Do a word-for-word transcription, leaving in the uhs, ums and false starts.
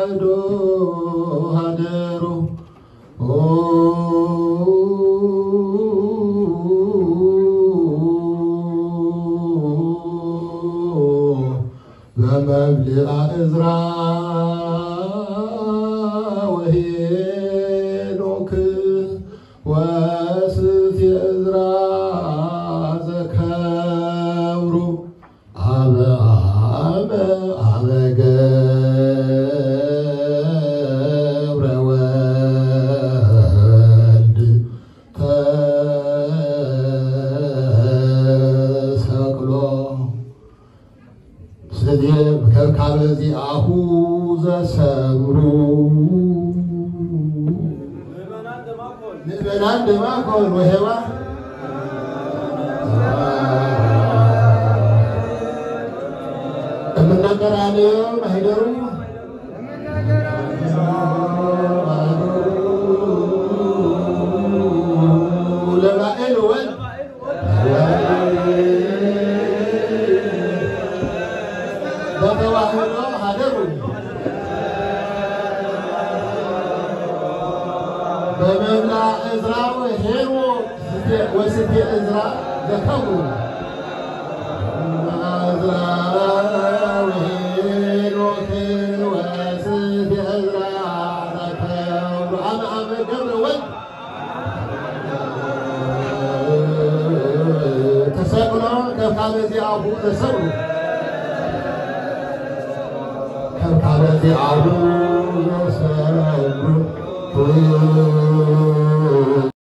ተዋህዶ ሀደሩ በመብልዐ ዕዝራ ወሄኖክ ወስት ዕዝራ ዘከብሩ አበ አበ አበ ገብረ ወልድ ተሰቅሎ ስለዚህ ከካበ ዚአሁ ዘሰምሩ ምእመናን ደማኮን ወሄዋ እምናገራለው ማህደሩ ለባኤል ወል በተዋህዶ ሀደሩ በመብልዐ ዕዝራ ወሄኖክ ወስት ዕዝራ ዘከብሩ ዕዝራ ወሄኖክ ወስት ዕዝራ ዘከብሩ አበ አበ ገብረ ወልድ ተሰቅሎ ከካበ ዚአሁ ተሰቅሎ ከካበ ዚአሁ ተሰቅሎ